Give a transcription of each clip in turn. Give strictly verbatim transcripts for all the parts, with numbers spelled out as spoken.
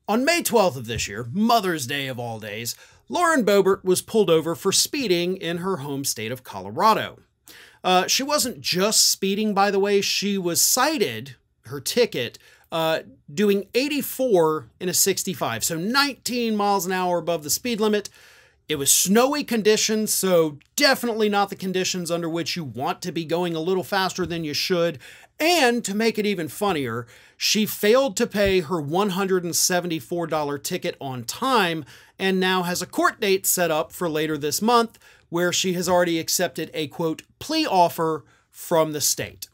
On May twelfth of this year, Mother's Day of all days, Lauren Boebert was pulled over for speeding in her home state of Colorado. Uh, she wasn't just speeding, by the way. She was cited, her ticket, uh, doing eighty-four in a sixty-five, so nineteen miles an hour above the speed limit. It was snowy conditions, so definitely not the conditions under which you want to be going a little faster than you should. And to make it even funnier, she failed to pay her one hundred seventy-four dollar ticket on time and now has a court date set up for later this month where she has already accepted a, quote, plea offer from the state.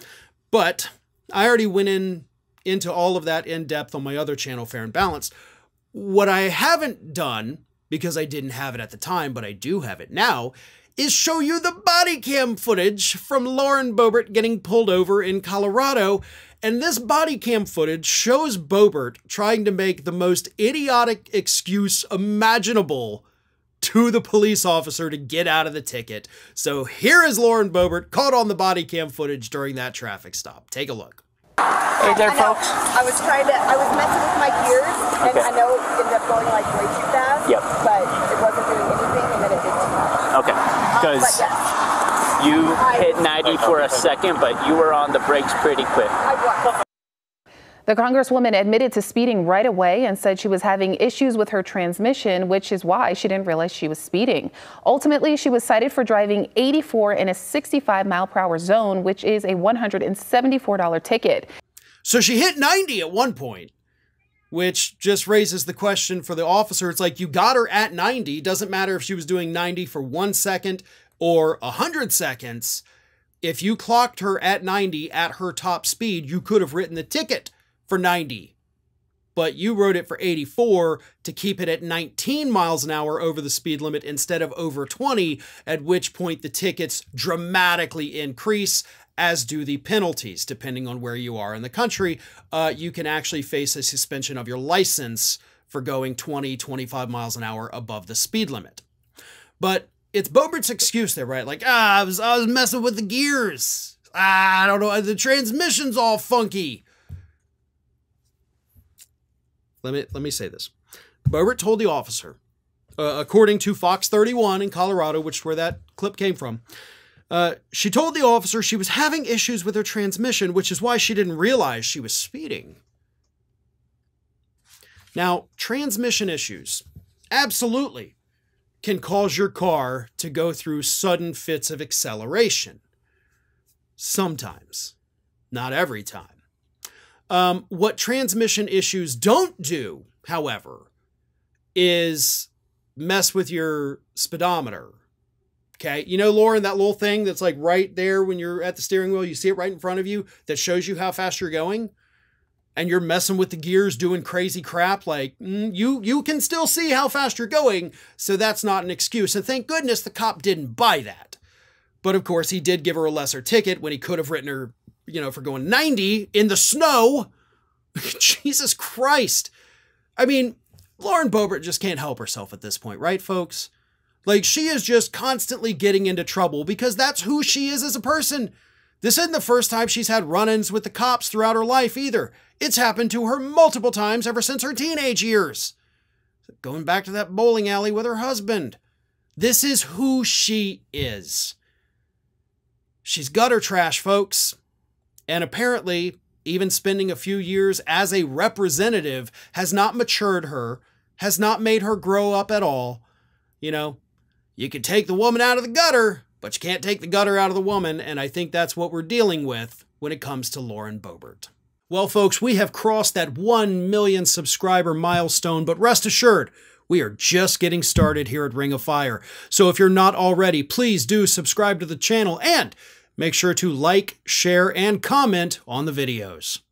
But I already went in into all of that in depth on my other channel, Fair and Balanced. What I haven't done, because I didn't have it at the time, but I do have it now, is show you the body cam footage from Lauren Bobert getting pulled over in Colorado. And this body cam footage shows Boebert trying to make the most idiotic excuse imaginable to the police officer to get out of the ticket. So here is Lauren Bobert caught on the body cam footage during that traffic stop. Take a look. Hey there, I folks. I was trying to, I was messing with my gears, and Okay. I know it ended up going like way too fast, Yep. but it wasn't doing anything, and then it did too much. Okay, Um, because but yes, you I- hit ninety for a second, but you were on the brakes pretty quick. I was. The Congresswoman admitted to speeding right away and said she was having issues with her transmission, which is why she didn't realize she was speeding. Ultimately, she was cited for driving eighty-four in a sixty-five mile per hour zone, which is a one hundred seventy-four dollar ticket. So she hit ninety at one point, which just raises the question for the officer. It's like, you got her at ninety. Doesn't matter if she was doing ninety for one second or one hundred seconds. If you clocked her at ninety at her top speed, you could have written the ticket for ninety. But you wrote it for eighty-four to keep it at nineteen miles an hour over the speed limit instead of over twenty, at which point the tickets dramatically increase, as do the penalties. Depending on where you are in the country, uh, you can actually face a suspension of your license for going twenty, twenty-five miles an hour above the speed limit. But it's Boebert's excuse there, right? Like, ah, I was, I was messing with the gears. Ah, I don't know, the transmission's all funky. Let me, let me say this. Boebert told the officer, uh, according to Fox thirty-one in Colorado, which is where that clip came from, Uh, she told the officer she was having issues with her transmission, which is why she didn't realize she was speeding. Now, transmission issues absolutely can cause your car to go through sudden fits of acceleration. Sometimes, not every time. Um, what transmission issues don't do, however, is mess with your speedometer. Okay, you know, Lauren, that little thing that's like right there when you're at the steering wheel, you see it right in front of you that shows you how fast you're going, and you're messing with the gears, doing crazy crap, like, mm, you, you can still see how fast you're going, so that's not an excuse. And thank goodness the cop didn't buy that. But of course, he did give her a lesser ticket when he could have written her, you know, for going ninety in the snow. Jesus Christ. I mean, Lauren Bobert just can't help herself at this point, right, folks? Like, she is just constantly getting into trouble because that's who she is as a person. This isn't the first time she's had run-ins with the cops throughout her life either. It's happened to her multiple times ever since her teenage years. Going back to that bowling alley with her husband. This is who she is. She's gutter trash, folks. And apparently, even spending a few years as a representative has not matured her, has not made her grow up at all. You know, you can take the woman out of the gutter, but you can't take the gutter out of the woman, and I think that's what we're dealing with when it comes to Lauren Bobert. Well, folks, we have crossed that one million subscriber milestone, but rest assured, we are just getting started here at Ring of Fire. So if you're not already, please do subscribe to the channel and make sure to like, share, and comment on the videos.